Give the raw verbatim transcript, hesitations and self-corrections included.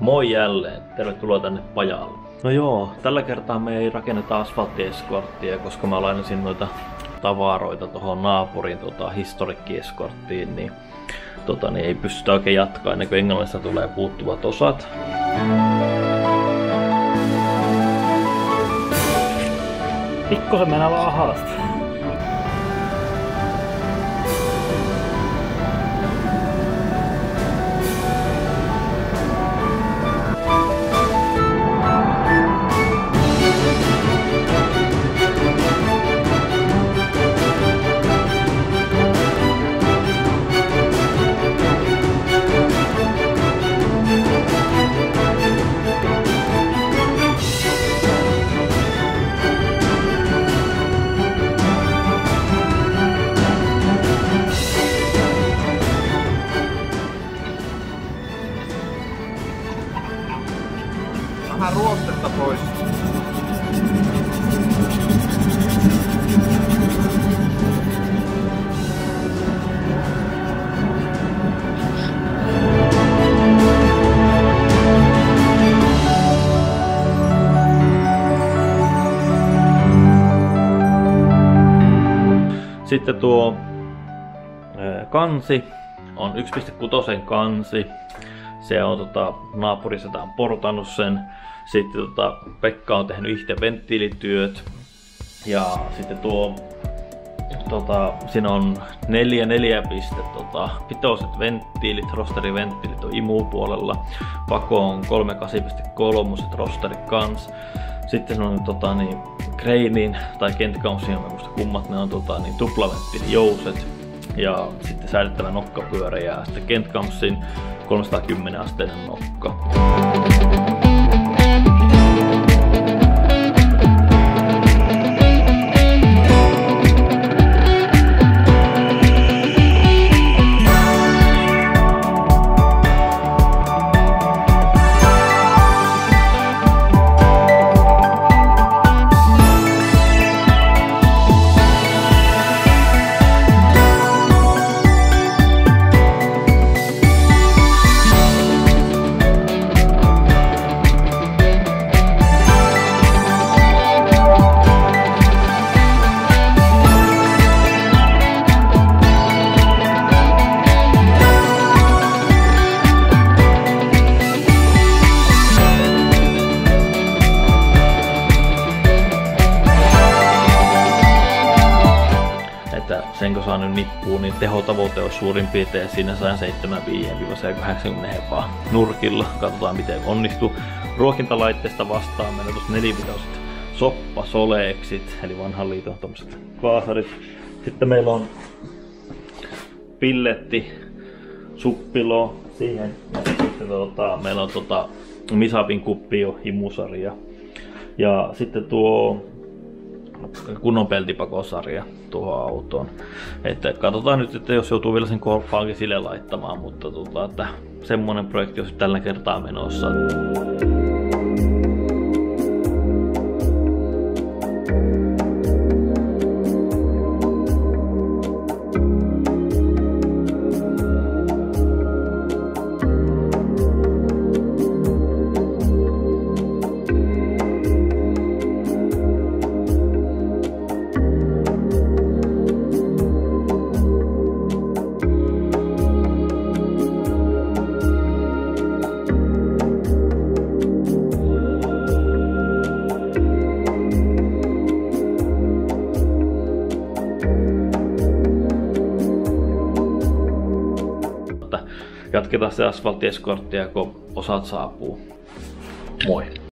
Moi jälleen, tervetuloa tänne pajalle. No joo, tällä kertaa me ei rakenneta asfalttieskorttia, koska mä lainasin noita tavaroita tuohon naapurin tota, historikkieskorttiin, niin, tota, niin ei pystytä oikein jatkaa ennen kuin englannista tulee puuttuvat osat. Pikkusen mennä vaan haastaa. Vähän ruostetta pois. Sitten tuo kansi on yksi pilkku kuusi kansi. Se on tota, naapurissa on portannut sen. Sitten tota, Pekka on tehnyt itse venttiilityöt. Ja sitten tuo tota, siinä on neljä neljä piste tota, pitoiset venttiilit, rosteriventtiilit on imupuolella. Pako on kolme kahdeksan piste kolme rosterit kans. Sitten se on tota, niin, Cranein tai Kentkaussin, mä muista kummat ne on tota, niin, tuplaventtiilijouset. Ja sitten säädettävä nokkapyörä ja sitten Kentkaussin kolmesataakymmenen asteinen nokka. Sen kun saa nyt nippuun, niin tehotavoite olisi suurin piirtein siinä sata seitsemänkymmentäviisi kahdeksankymmentä hepaa nurkilla. Katsotaan miten onnistuu. Ruokintalaitteesta vastaan meillä tuossa nelivitoiset soppasoleeksit, eli vanhan liiton tommoset klaasarit. Sitten meillä on pilletti, suppilo siihen. Ja sitten tota, meillä on tota Misapin kuppio, imusarja. Ja sitten tuo kunnon peltipakosarja tuohon autoon. Että katsotaan nyt, että jos joutuu vielä sen korppaankin sille laittamaan, mutta tuota, että semmonen projekti olisi tällä kertaa menossa. Jatketaan se asfalttieskorttia, kun osat saapuu. Moi!